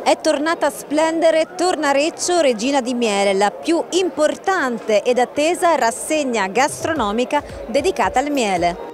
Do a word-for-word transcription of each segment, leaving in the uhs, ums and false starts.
È tornata a splendere Tornareccio Regina di Miele, la più importante ed attesa rassegna gastronomica dedicata al miele.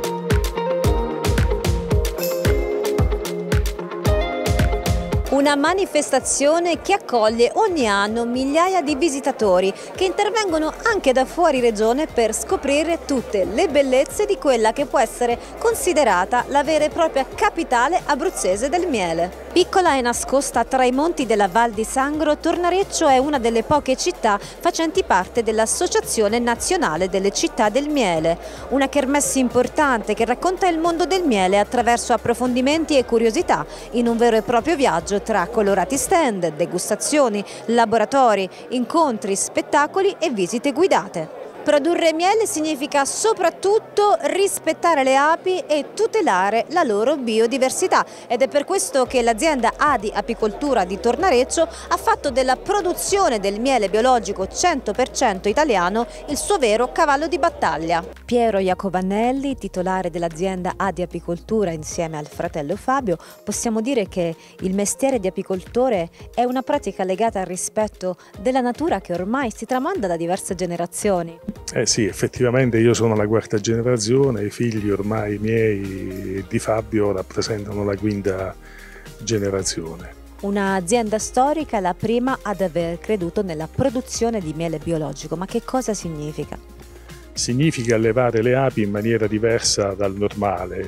Una manifestazione che accoglie ogni anno migliaia di visitatori che intervengono anche da fuori regione per scoprire tutte le bellezze di quella che può essere considerata la vera e propria capitale abruzzese del miele. Piccola e nascosta tra i monti della Val di Sangro, Tornareccio è una delle poche città facenti parte dell'Associazione Nazionale delle Città del Miele, una kermesse importante che racconta il mondo del miele attraverso approfondimenti e curiosità in un vero e proprio viaggio tra colorati stand, degustazioni, laboratori, incontri, spettacoli e visite guidate. Produrre miele significa soprattutto rispettare le api e tutelare la loro biodiversità ed è per questo che l'azienda Adi Apicoltura di Tornareccio ha fatto della produzione del miele biologico cento per cento italiano il suo vero cavallo di battaglia. Piero Iacovanelli, titolare dell'azienda Adi Apicoltura insieme al fratello Fabio, possiamo dire che il mestiere di apicoltore è una pratica legata al rispetto della natura che ormai si tramanda da diverse generazioni. Eh sì, effettivamente io sono la quarta generazione, i figli ormai miei di Fabio rappresentano la quinta generazione. Un'azienda storica, la prima ad aver creduto nella produzione di miele biologico, ma che cosa significa? Significa allevare le api in maniera diversa dal normale,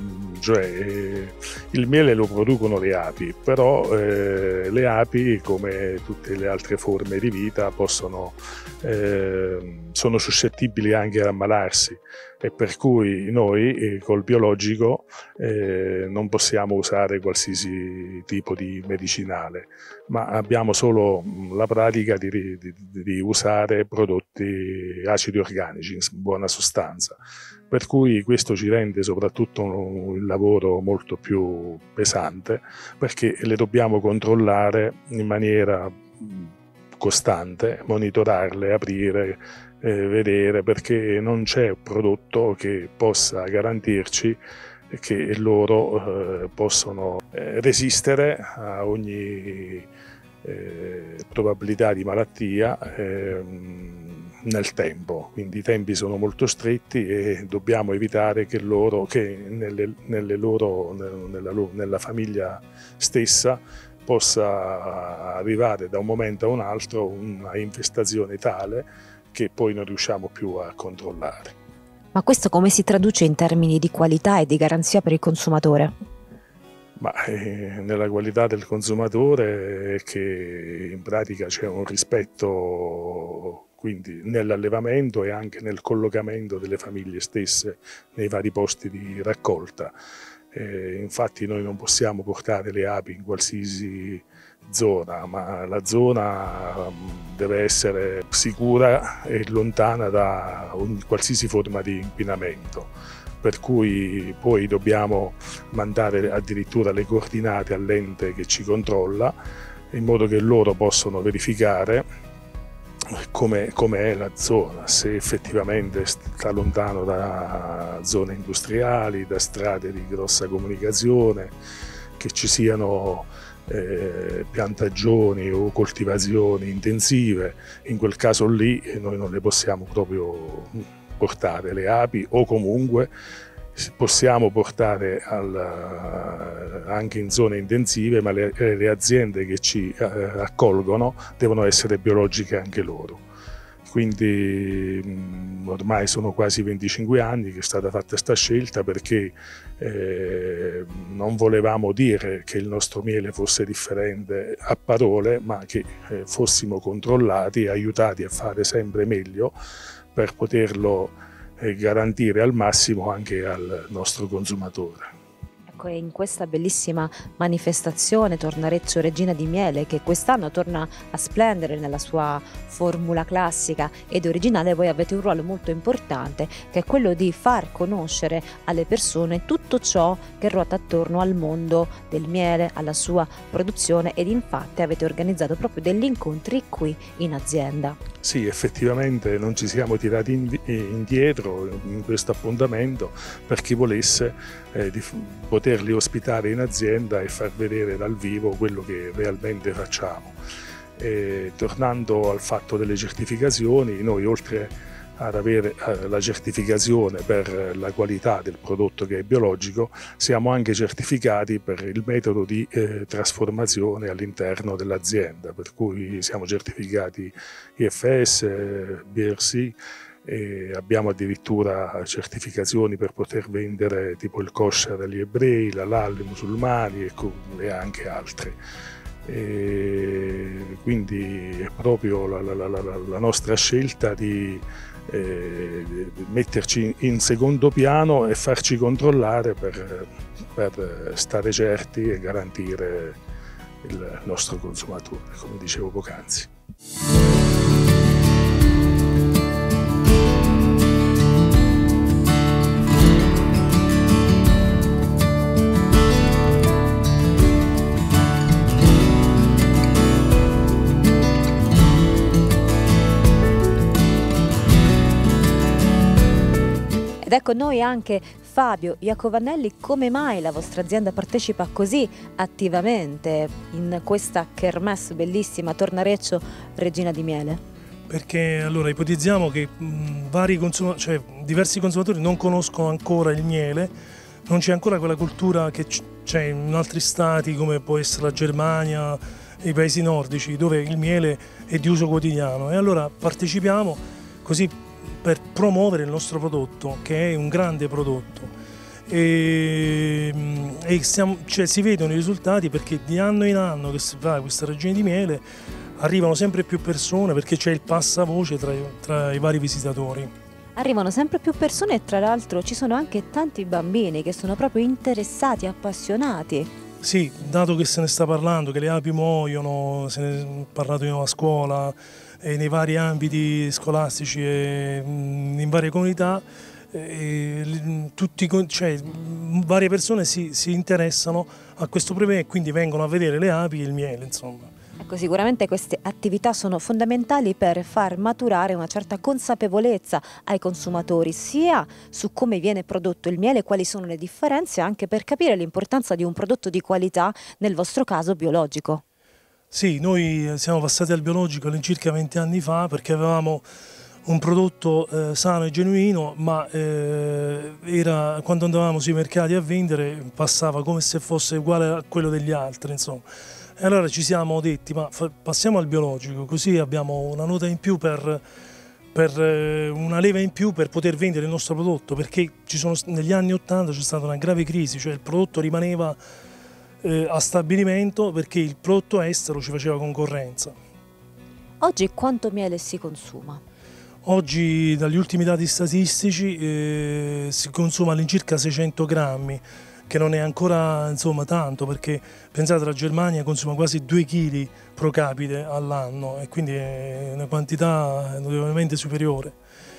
cioè il miele lo producono le api, però eh, le api, come tutte le altre forme di vita, possono, eh, sono suscettibili anche ad ammalarsi e per cui noi eh, col biologico eh, non possiamo usare qualsiasi tipo di medicinale, ma abbiamo solo la pratica di, di, di usare prodotti acidi organici in buona sostanza, per cui questo ci rende soprattutto il lavoro molto più pesante perché le dobbiamo controllare in maniera costante, monitorarle, aprire, eh, vedere, perché non c'è prodotto che possa garantirci che loro eh, possono eh, resistere a ogni eh, probabilità di malattia eh, nel tempo. Quindi i tempi sono molto stretti e dobbiamo evitare che loro, che nelle, nelle loro, nella, nella famiglia stessa possa arrivare da un momento a un altro una infestazione tale che poi non riusciamo più a controllare. Ma questo come si traduce in termini di qualità e di garanzia per il consumatore? Ma, eh, nella qualità del consumatore è che in pratica c'è un rispetto quindi nell'allevamento e anche nel collocamento delle famiglie stesse nei vari posti di raccolta. Eh, infatti noi non possiamo portare le api in qualsiasi zona, ma la zona deve essere sicura e lontana da un, qualsiasi forma di inquinamento, per cui poi dobbiamo mandare addirittura le coordinate all'ente che ci controlla in modo che loro possano verificare come è la zona, se effettivamente sta lontano da zone industriali, da strade di grossa comunicazione, che ci siano eh, piantagioni o coltivazioni intensive. In quel caso lì noi non le possiamo proprio portare le api, o comunque possiamo portare al, anche in zone intensive, ma le, le aziende che ci eh, accolgono devono essere biologiche anche loro. Quindi mh, ormai sono quasi venticinque anni che è stata fatta questa scelta, perché eh, non volevamo dire che il nostro miele fosse differente a parole, ma che eh, fossimo controllati e aiutati a fare sempre meglio per poterlo e garantire al massimo anche al nostro consumatore. Ecco, in questa bellissima manifestazione Tornareccio Regina di Miele, che quest'anno torna a splendere nella sua formula classica ed originale, voi avete un ruolo molto importante, che è quello di far conoscere alle persone tutto ciò che ruota attorno al mondo del miele, alla sua produzione, ed infatti avete organizzato proprio degli incontri qui in azienda. Sì, effettivamente non ci siamo tirati indietro in questo appuntamento per chi volesse eh, di poter poterli ospitare in azienda e far vedere dal vivo quello che realmente facciamo. E tornando al fatto delle certificazioni, noi oltre ad avere la certificazione per la qualità del prodotto che è biologico, siamo anche certificati per il metodo di eh, trasformazione all'interno dell'azienda, per cui siamo certificati I F S, B R C, e abbiamo addirittura certificazioni per poter vendere tipo il kosher agli ebrei, l'halal ai musulmani e anche altre. E quindi è proprio la, la, la, la nostra scelta di eh, metterci in secondo piano e farci controllare per, per stare certi e garantire il nostro consumatore, come dicevo poc'anzi. Ed è con noi anche Fabio Iacovanelli. Come mai la vostra azienda partecipa così attivamente in questa kermesse bellissima Tornareccio Regina di Miele? Perché allora ipotizziamo che mh, vari consuma- cioè, diversi consumatori non conoscono ancora il miele, non c'è ancora quella cultura che c'è in altri stati come può essere la Germania, i paesi nordici, dove il miele è di uso quotidiano, e allora partecipiamo così per promuovere il nostro prodotto, che è un grande prodotto, e, e stiamo, cioè, si vedono i risultati, perché di anno in anno che si fa questa Regina di Miele arrivano sempre più persone, perché c'è il passavoce tra, tra i vari visitatori. Arrivano sempre più persone e tra l'altro ci sono anche tanti bambini che sono proprio interessati, appassionati. Sì, dato che se ne sta parlando, che le api muoiono, se ne è parlato a scuola, e nei vari ambiti scolastici e in varie comunità, e tutti, cioè, varie persone si, si interessano a questo problema e quindi vengono a vedere le api e il miele, insomma. Ecco, sicuramente queste attività sono fondamentali per far maturare una certa consapevolezza ai consumatori, sia su come viene prodotto il miele, quali sono le differenze, anche per capire l'importanza di un prodotto di qualità, nel vostro caso biologico. Sì, noi siamo passati al biologico all'incirca venti anni fa, perché avevamo un prodotto eh, sano e genuino, ma eh, era, quando andavamo sui mercati a vendere passava come se fosse uguale a quello degli altri, insomma. E allora ci siamo detti, ma passiamo al biologico, così abbiamo una nota in più, per, per eh, una leva in più per poter vendere il nostro prodotto, perché ci sono, negli anni ottanta c'è stata una grave crisi, cioè il prodotto rimaneva eh, a stabilimento perché il prodotto estero ci faceva concorrenza. Oggi quanto miele si consuma? Oggi, dagli ultimi dati statistici, eh, si consuma all'incirca seicento grammi, che non è ancora, insomma, tanto, perché pensate, la Germania consuma quasi due chili pro capite all'anno, e quindi è una quantità notevolmente superiore.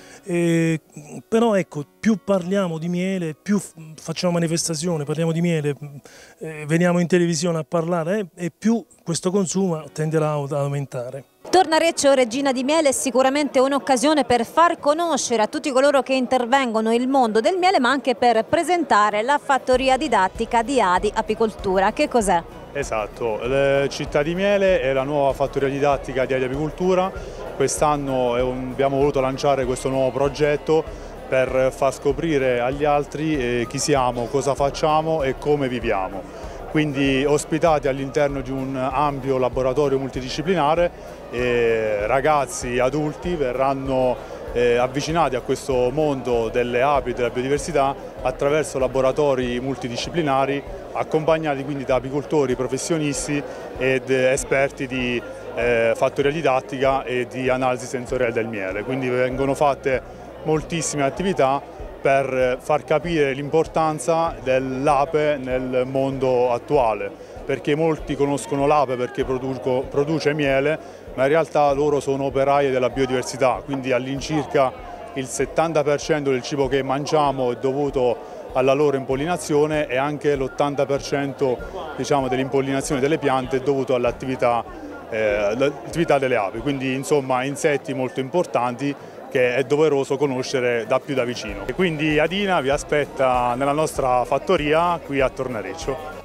E, però ecco, più parliamo di miele, più facciamo manifestazioni, parliamo di miele, eh, veniamo in televisione a parlare, eh, e più questo consumo tenderà ad aumentare. Tornareccio Regina di Miele è sicuramente un'occasione per far conoscere a tutti coloro che intervengono il mondo del miele, ma anche per presentare la fattoria didattica di Adi Apicoltura. Che cos'è? Esatto, la Città di Miele è la nuova fattoria didattica di Adi Apicoltura. Quest'anno abbiamo voluto lanciare questo nuovo progetto per far scoprire agli altri chi siamo, cosa facciamo e come viviamo. Quindi ospitati all'interno di un ampio laboratorio multidisciplinare, eh, ragazzi, adulti verranno eh, avvicinati a questo mondo delle api e della biodiversità attraverso laboratori multidisciplinari, accompagnati quindi da apicoltori professionisti ed esperti di eh, fattoria didattica e di analisi sensoriale del miele. Quindi vengono fatte moltissime attività per far capire l'importanza dell'ape nel mondo attuale, perché molti conoscono l'ape perché produco, produce miele, ma in realtà loro sono operaie della biodiversità, quindi all'incirca il settanta per cento del cibo che mangiamo è dovuto alla loro impollinazione, e anche l'ottanta per cento, diciamo, dell'impollinazione delle piante è dovuto all'attività eh, delle api, quindi insomma insetti molto importanti che è doveroso conoscere da più da vicino. E quindi Adina vi aspetta nella nostra fattoria qui a Tornareccio.